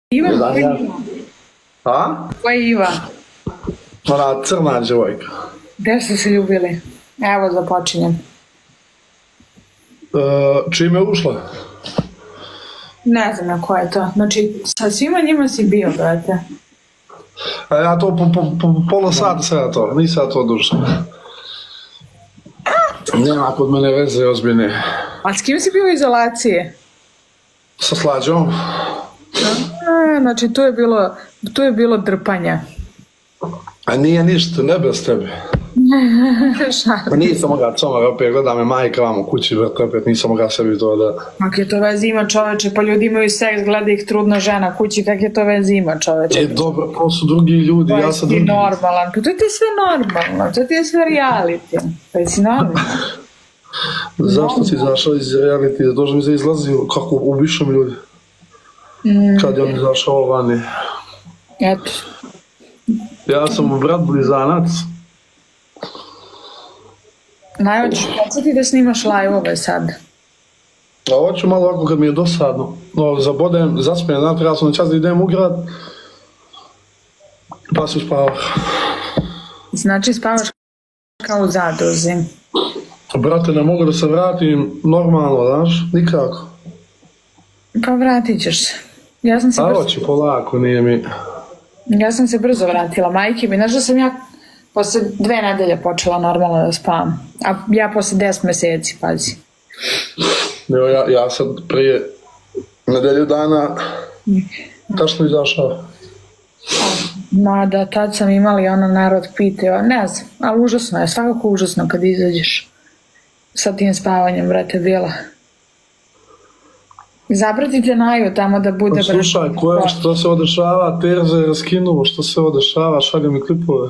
Iva, ko je Iva? A? Ko je Iva? Ona crna djevojka. Gde ste se ljubili? Evo započinjem. Čime je ušla? Ne znam na ko je to. Znači, sa svima njima si bio, brate. A ja to po pola sata sada to, nisam ja to dužan. Nema kod mene veze ozbiljne. A s kim si bio u izolaciji? Sa Slađom. Znači, tu je bilo drpanja. A nije ništa, ne bez tebe. Pa nisam mogao comara, opet gleda me majka vam u kući, brate, opet nisam mogao sebi to da... Kak je to veze ima, čoveče, pa ljudi imaju seks, gleda ih trudna žena kući, kak je to veze ima, čoveče? Dobro, to su drugi ljudi, ja sam drugi. To je normalan, pa to ti je sve normalno, to ti je sve reality, pa si normalno. Zašto si izašao iz reality, dođe mi se izlazi kako ubišem ljudi. Kad je on izašao vani. Eto. Ja sam brat blizanac. Najhoćeš početi da snimaš live-ove sad? A hoću malo ovako kad mi je dosadno. No, zabodem, zaspijem, znam, treba sam na čas da idem u grad. Pa se spavaš. Znači spavaš kao u zadruzi. Brate, ne mogu da se vratim normalno, znaš, nikako. Pa vratit ćeš se. A hoću polako, nije mi... Ja sam se brzo vratila, majke mi. Znaš da sam ja posle 2 nedelje počela normalno da spavam. A ja posle 10 meseci, pazi. Evo, ja sad prije nedelju dana tačno izašao. Mada, tad sam imali ono narod pitao, ne znam, ali užasno je, svakako užasno kad izađeš sa tim spavanjem, brate, bila. Zapratite Naju tamo da bude... Slušaj, što se odešava, Terza je raskinuo, što se odešava, šalju mi klipove.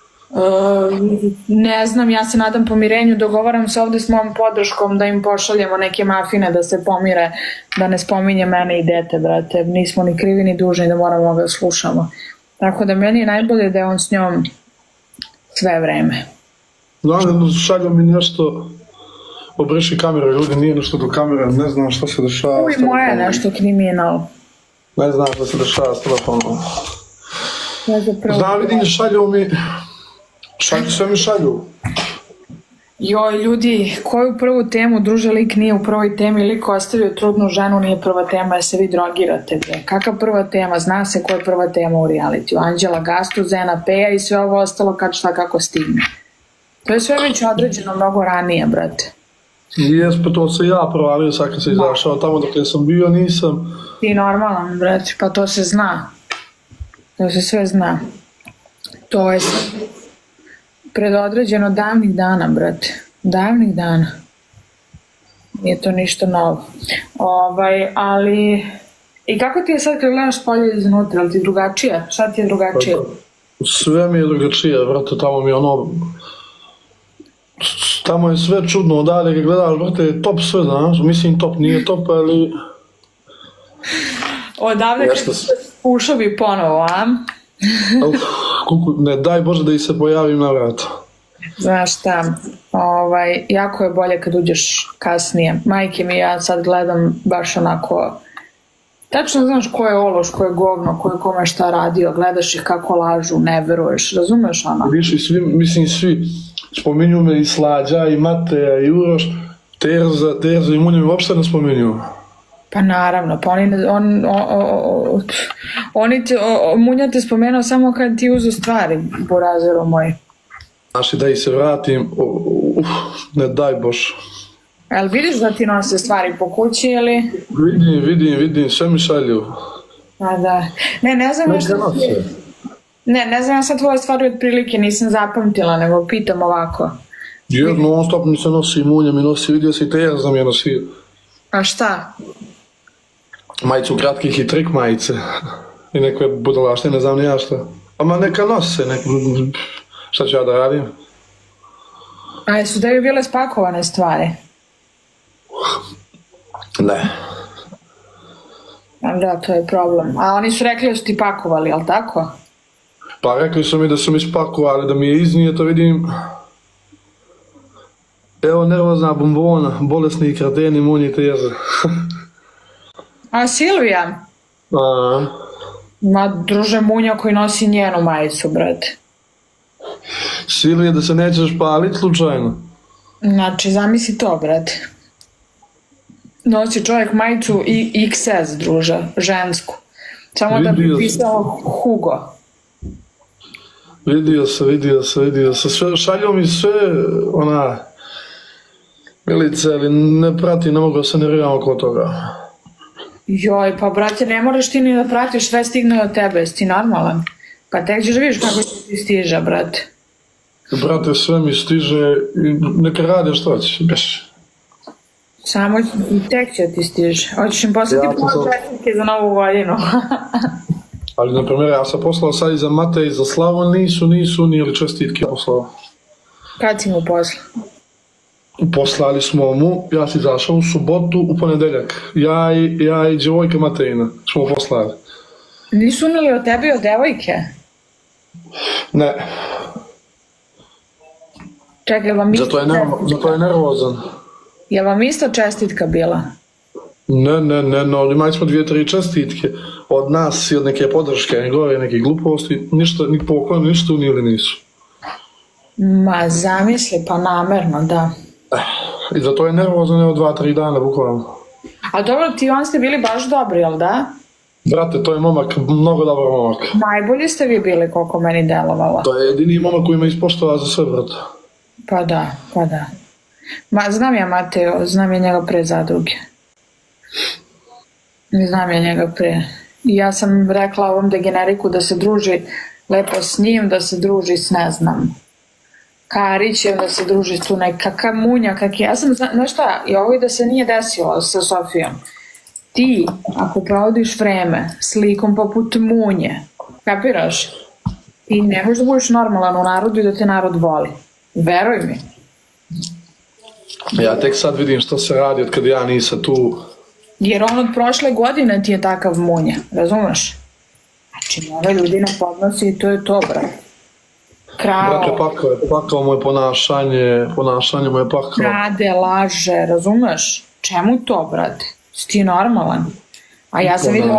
Ne znam, ja se nadam pomirenju, dogovaram se ovde s mojom podrškom da im pošaljemo neke mafine da se pomire, da ne spominje mene i dete, brate, nismo ni krivi ni dužni da moramo ga slušamo. Tako da meni je najbolje da je on s njom sve vreme. Znam, šalju mi nešto, obriši kamere, ljudi, nije nešto do kamere, ne znam što se dešava. Uj, moja je nešto kriminal. Ne znam što se dešava s telefonom. Znam, vidim, šalju mi, sve mi šalju. Joj, ljudi, koju prvu temu, druže, lik nije u prvoj temi, lik ostavio trudnu ženu, nije prva tema, jer se vi drogirate, bre. Kakva prva tema? Zna se koja je prva tema u realitiju. Anđela Gastu, Zena Peja i sve ovo ostalo kad šta kako stigne. To je sve već određeno mnogo ranije, brate. Jes, pa to se ja provalio sad kad se izašao tamo dok sam bio, nisam. Ti normalan, brate, pa to se zna. To se sve zna. To je predodređeno davnih dana, brate. Davnih dana. Nije to ništa novo. Ali... I kako ti je sad kad gledaš polje iznutra, ali ti drugačije? Šta ti je drugačije? Sve mi je drugačije, brate, tamo mi je ono... Tamo je sve čudno, odavde kad gledaš, brate, top sve, znaš, mislim top, nije top, ali... Odavde kad pušao bi ponovo, a? Ne, daj Bože da ih se pojavim na vratu. Znaš šta, jako je bolje kad uđeš kasnije. Majke mi, ja sad gledam baš onako... Tačno znaš ko je ološ, ko je govno, ko je kome šta radio, gledaš ih kako lažu, ne veruješ, razumeš ono? Viš i svi, mislim svi, spominju me i Slađa, i Mateja, i Uroš, Terza i Munja mi uopšte ne spominju. Pa naravno, pa Munja te spomenuo samo kad ti uzu stvari, burazero moj. Znači da ih se vratim, ne daj Bože. Jel vidiš da ti nose stvari po kući ili? Vidim, sve mi šalju. A da, ne znam ja šta ti je. Ne znam ja sad tvoje stvari od prilike, nisam zapamtila, nego pitam ovako. Jer non stop mi se nosi Munja, mi nosi, vidio si Terza mi je nosio. A šta? Majicu kratkih i trik majice. I neke budalašte, ne znam ni ja šta. Ama neka nose, šta ću ja da radim? A jesu da je bile spakovane stvari? Ne. Da, to je problem. A oni su rekli da su ti pakovali, jel tako? Pa rekli su mi da su mi spakovali, da mi je iznijeto, vidim... Evo nervozna bombona, bolesni kreteni, Munji, Terza. A Silvija? Ma, druže, Munja koji nosi njenu majicu, brate. Silvija, da se nećeš palit slučajno. Znači, zamisli to, brate. Nosi čovjek majicu i XS, druže, žensku. Samo da bi pisao Hugo. Vidio se. Šalju mi sve, Milice, ali ne prati, ne mogu se nerviramo oko toga. Joj, pa brate, ne moraš ti ni da pratiš, sve stigne od tebe, jesi ti normalan? Pa tek ćeš vidiš kako ti stiže, brate. Brate, sve mi stiže i neka rade što ćeš. Samo tek će ti stiže. Hoćeš im poslati puno čestitke za novu godinu. Ali, na primjer, ja sam poslao sad i za Mate i za Slavu, nisu nijeli čestitke poslao. Kad si mu poslao? Poslali smo mu, ja si izašao u subotu, u ponedeljak. Ja i djevojka Matejina smo poslali. Nisu unili od tebe i od devojke? Ne. Čekaj, vam isto Zato je nervozan. Je vam isto čestitka bila? Ne, imali smo 2-3 čestitke. Od nas i od neke podrške, njegove, neke gluposti, ni poklon, ništa unijeli nisu. Ma, zamisli, pa namerno, da. I zato je nervozan, evo 2-3 dana, bukvalno. Ali dobro, ti on ste bili baš dobri, jel da? Brate, to je momak, mnogo dobar momak. Najbolji ste vi bili, koliko meni delovalo. To je jedini momak koji me ispoštava za sve, brate. Pa da. Ma, znam ja Mateo, znam ja njega pre zadruge. Znam ja njega pre. I ja sam rekla ovom degeneriku da se druži lepo s njim, da se druži s, ne znam, Karićem, da se druži tu nekakav Munja, ja sam, znaš šta, i ovo i da se nije desilo sa Sofijom. Ti, ako provodiš vreme s likom poput Munje, kapiraš? Ti ne možeš da budeš normalan u narodu i da te narod voli. Veruj mi. Ja tek sad vidim što se radi od kada ja nisam tu. Jer on od prošle godine ti je takav Munja, razumeš? Znači, ove ljudi na podnosi i to je to, brate. Krao. Brate, pakao moje ponašanje moje pakao. Krade, laže, razumeš? Čemu to, brate? Si ti normalan? A ja sam videla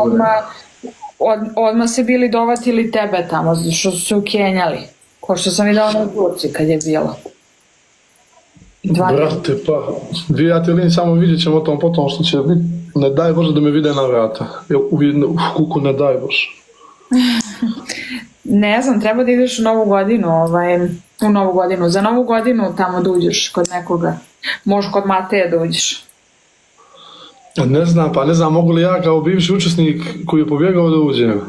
odmah se bili dovatili tebe tamo, što su se ukenjali. Ko što sam videla na Turci kad je bilo. Brate, pa, ja ti lini samo vidjet ćemo o tom potom što će biti. Ne daj Bože da me vide na vrata. U kuku ne daj Bože. Ne znam, treba da ideš u novu godinu, za novu godinu tamo da uđeš kod nekoga. Možeš kod Mateja da uđeš. Ne znam, mogu li ja kao bivši učesnik koji je pobjegao da uđem?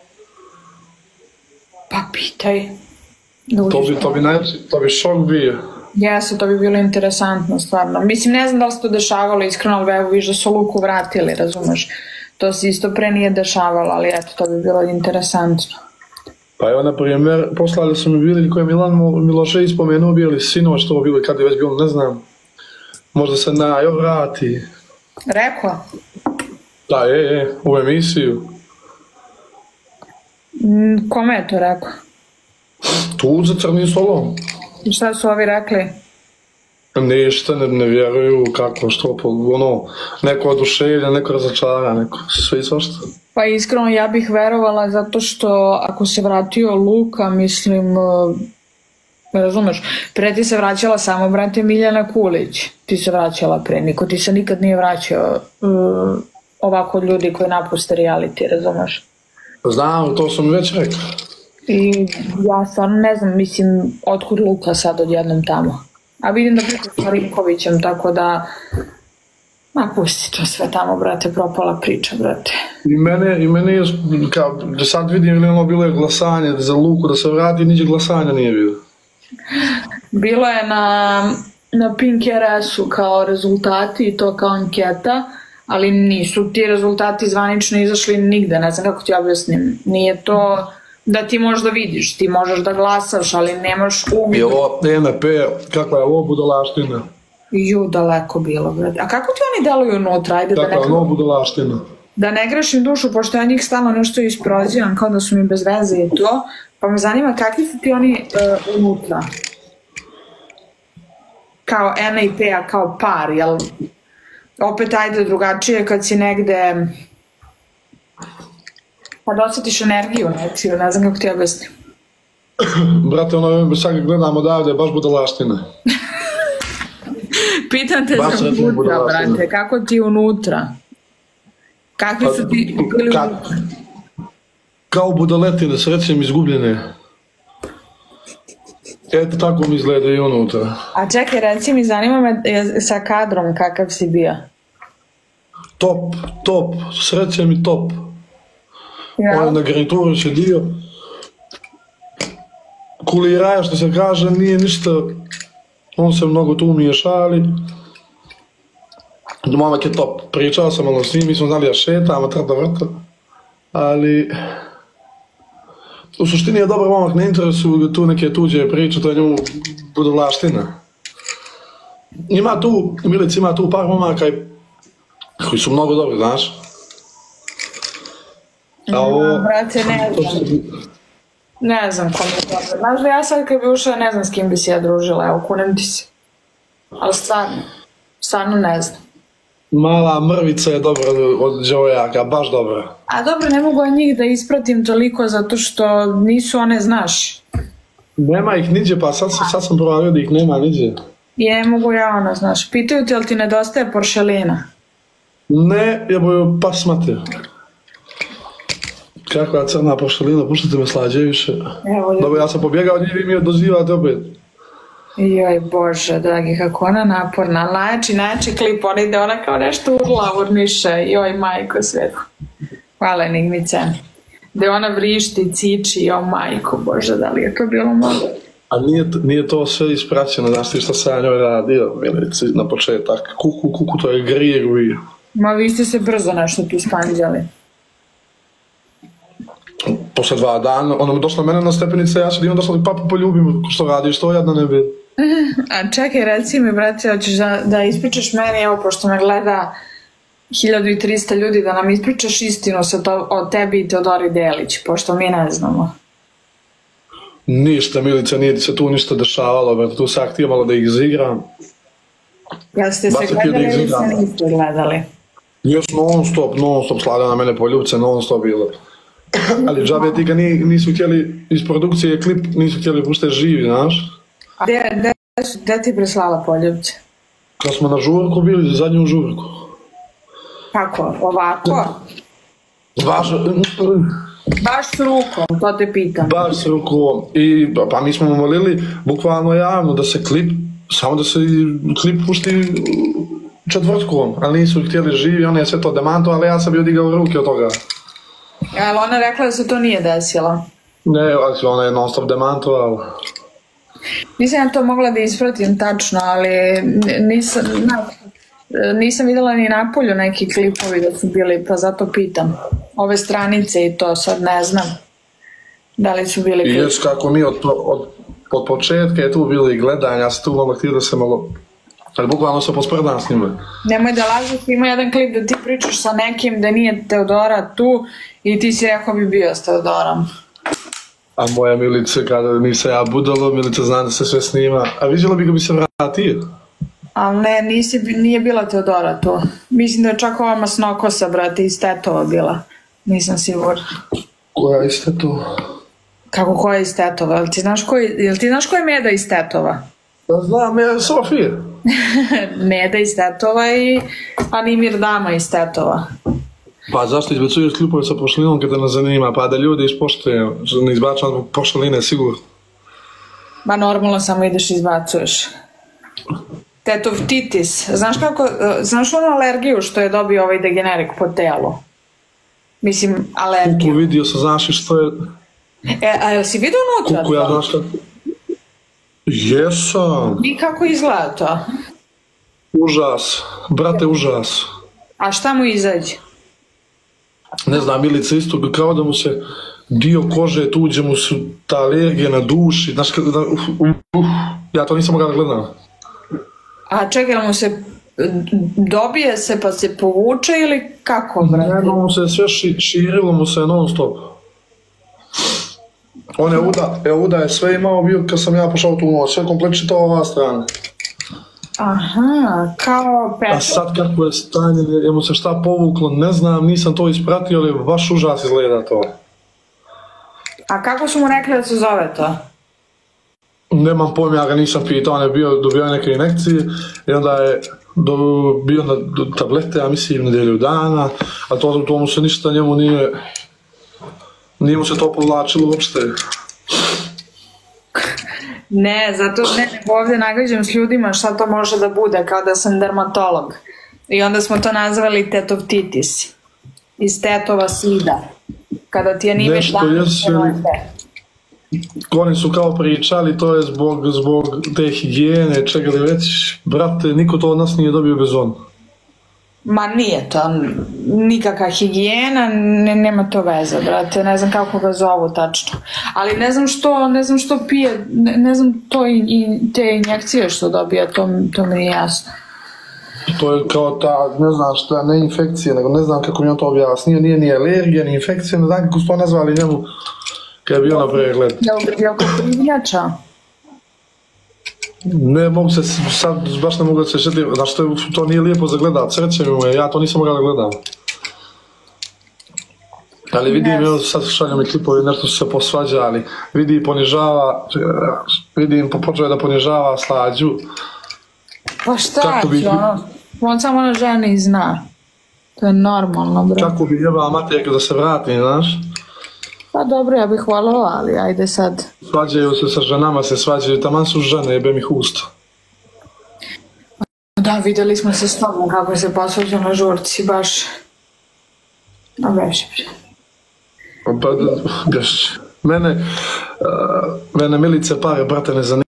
Pa pitaj. To bi šok bio. Jeste, to bi bilo interesantno, stvarno. Mislim, ne znam da li se to dešavalo iskreno, ali evo viš da su Luku vratili, razumeš? To se isto pre nije dešavalo, ali eto, to bi bilo interesantno. Pa evo, na primjer, poslali su mi bili koji je Milan Milošević spomenuo, bili sinoć, što bilo, kad je već bilo, ne znam. Možda se vrati. Rekao? Da, u emisiju. Kome je to rekao? Tu za Crnim stolom. I šta su ovi rekli? Ništa, ne vjeruju kako, što, neko oduševlja, neko razočara, neko sve i svašta. Pa iskreno ja bih verovala zato što ako se vratio Luka, mislim, razumeš, pre ti se vraćala samo, brate, Miljana Kulić, ti se vraćala pre, niko ti se nikad nije vraćao ovako ljudi koji napuste reality, razumeš? Znam, to sam već rekao. I ja stvarno ne znam, mislim, otkud Luka sad odjednom tamo. A vidim da priča s Marinkovićem, tako da... Ma pusti to sve tamo, brate, propala priča, brate. I mene je, da sad vidim ili ono bilo je glasanje za Luku da se vrati, niđe glasanja nije bilo. Bilo je na Pink RS-u kao rezultati i to kao anketa, ali nisu ti rezultati zvanično izašli nigde, ne znam kako ti objasnim. Nije to da ti možeš da vidiš, ti možeš da glasaš, ali nemaš uvid. I ovo NP, kakva je ovo budalaština? Daleko bilo, brate. A kako ti oni deluju unutra? Kakva je ovo budalaština? Da ne grešim dušu, pošto ja njih stalno nešto isprozivam, kao da su mi bez veze i to, pa me zanima kakvi su ti oni unutra? Kao NAP-a, kao par, jel? Opet ajde drugačije kad si negde Pa da osjetiš energiju, ne znam kako ti objasnim. Brate, ono, sad ga gledam odavde, baš budalaština. Pitam te za unutra, brate, kako ti je unutra? Kakvi su ti bili unutra? Kao budaletine, srećem izgubljene. Eto tako mi izgleda i unutra. A čekaj, reci mi, zanima me sa kadrom kakav si bio? Top, srećem i top. Ja? Na garnituru će dio. Kuliraja, što se kaže, nije ništa. On se mnogo tu umije šali. Momak je top. Pričao sam malo s njim, mi smo znali da šetamo, trda vrta. Ali... U suštini je dobar momak, ne interesuju tu neke tuđe priče, to je njemu budalaština. Milica ima tu par momaka koji su mnogo dobri, znaš. A ovo... Brate, ne znam. Ne znam kom je dobro. Znaš da ja sad kad bi ušla, ne znam s kim bi se ja družila, evo, kunem ti se. Ali stvarno ne znam. Mala mrvica je dobra od djevojaka, baš dobra. A dobro, ne mogu ja njih da ispratim toliko zato što nisu one, znaš. Nema ih niđe, pa sad sam provalio da ih nema niđe. Je, mogu ja ono, znaš. Pitaju ti, jel ti nedostaje poršelina? Ne, jeboju, pas mate. Kakva crna poršelina, puštate me slađe više. Dobro, ja sam pobjegao od njih, vi mi je dozivate opet. Joj bože, dragi, kako ona naporna. Najjači klip, ona ide, ona kao nešto urla, urniše. Joj, majko svetu. Hvala, Enigmice. Gde ona vrišti, ciči, joj, majko bože, da li je to bilo malo? A nije to sve ispraćeno, znaš ti šta sam ja njoj radio, Milici, na početak. Kuku, to je grijeguj. Ma vi ste se brzo nešto tu spanđali. Posle 2 dana, ona mi došla mene na stepenice, ja sad imam došla papu poljubim, što radiš, to jadna ne bi. A čekaj, reci mi, brate, hoćeš da ispričaš meni, evo, pošto me gleda 1300 ljudi, da nam ispričaš istinu o tebi i Teodori Delić, pošto mi ne znamo. Ništa, Milica, nije se tu ništa dešavalo, brate, tu sam htio malo da ih izigram. Jel ste se gledali ili se niste gledali? Jes non stop slada na mene poljubce, non stop bilo. Ali džabe ti ga nisu htjeli iz produkcije klip, nisu htjeli puštati živi, znaš? A gde ti preslala poljubce? Kad smo na žurku bili, zadnju žurku. Kako, ovako? Baš s rukom, to te pitam. Baš s rukom. Pa mi smo molili bukvalno javno da se klip, samo da se klip pušti četvrtkom, ali nisu htjeli živi, on je sve to demanto, ali ja sam bio digao ruke od toga. Ali ona rekla da se to nije desilo? Ne, ona je non stop demantovala. Nisam ja to mogla da ispratim tačno, ali nisam videla ni napolju neki klipovi da su bili, pa zato pitam. Ove stranice i to, sad ne znam da li su bili klipovi. I još kako mi od početka je tu bilo i gledanja, ja sam tu malo htio da se malo... Ali bukvalno se pospredam s njima. Nemoj da lažeš, ima jedan klip da ti pričaš sa nekim da nije Teodora tu i ti si rekao bi bio s Teodorom. A moja Milica, kada nisam ja budalo, Milica zna da se sve snima. A vidjela bi ga bi se vratio. Ali ne, nije bila Teodora tu. Mislim da je čak ova masnokosa, brate, iz Tetova bila. Nisam sigurna. Koja iz Tetova? Kako koja iz Tetova? Jel ti znaš ko je Meda iz Tetova? Znam, je Sofija. Meda iz Tetova i Animir Dama iz Tetova. Pa zašto izbacuješ klipove sa pošalinom kada nas zanima? Pa da ljudi ispoštuje, ne izbačam zbog pošaline, sigurno. Ma normalno samo ideš i izbacuješ. Tetov-titis. Znaš onu alergiju što je dobio ovaj degenerik po telu? Mislim, alergiju. Kuku vidio sam, znaš i što je... A jel si vidio unutra? Kuku, ja znaš što... Jesam. I kako izgleda to? Užas. Brate, užas. A šta mu izađe? Ne znam, Milica isto kao da mu se dio kože tuđe mu su ta alergija na duši. Znaš, ja to nisam mogla da gledam. A čekaj, mu se dobije se pa se povuče ili kako, brate? Ne, mu se sve širilo mu se non stop. On je uda je sve imao bio kad sam ja pošao tu noć, sve komplet čitao ova strana. Aha, kao A pečat. sad kako je stanje, je mu se šta povuklo, ne znam, nisam to ispratio, ali baš užas izgleda to. A kako su mu rekli da se zove to? Nemam pojma, ja ga nisam pitao, on je dobio neke injekcije i onda je bio na tablete, ja mislim, nedjelju dana, a to mu se ništa njemu nije mu se to povlačilo uopšte. Ne, zato nego ovdje nagađam s ljudima šta to može da bude, kao da sam dermatolog. I onda smo to nazvali tetovtitis. Iz tetova sida. Kada ti je nime Nešto dan, jesu, oni su kao pričali, to je zbog te higijene, čega li već, brate, niko to od nas nije dobio bez on. Ma nije to nikakva higijena, nema to veze, brate, ne znam kako ga zovu tačno. Ali ne znam što pije, ne znam to i te injekcije što dobija, to mi nije jasno. To je kao ta, ne znam šta, ne infekcija, nego ne znam kako mi on to objasnio, nije ni alergija, ni infekcija, ne znam kako su to nazvali njemu kad je bio na pregled. Jel ko privljača? Ne mogu se, sad baš ne mogu da se šetim, znaš to nije lijepo za gledat, sreće mi mu je, ja to nisam mogao da gledam. Ali vidim, evo sad šalju mi klipovi, nešto su se posvađali, vidi vidim počeo da ponižava Slađu. Pa šta će ono, on samo na ženi zna. To je normalno, bro. Kako bi jebala materijalka da se vrati, znaš? Pa dobro, ja bih voljela, ali ajde sad. Svađaju se sa ženama, taman su žene, jebem ih usta. Da, vidjeli smo se s tobom kako se posvađao na žurci, baš. No, beži. Pa, gaš. Mene Milice pare, brate, ne zanima.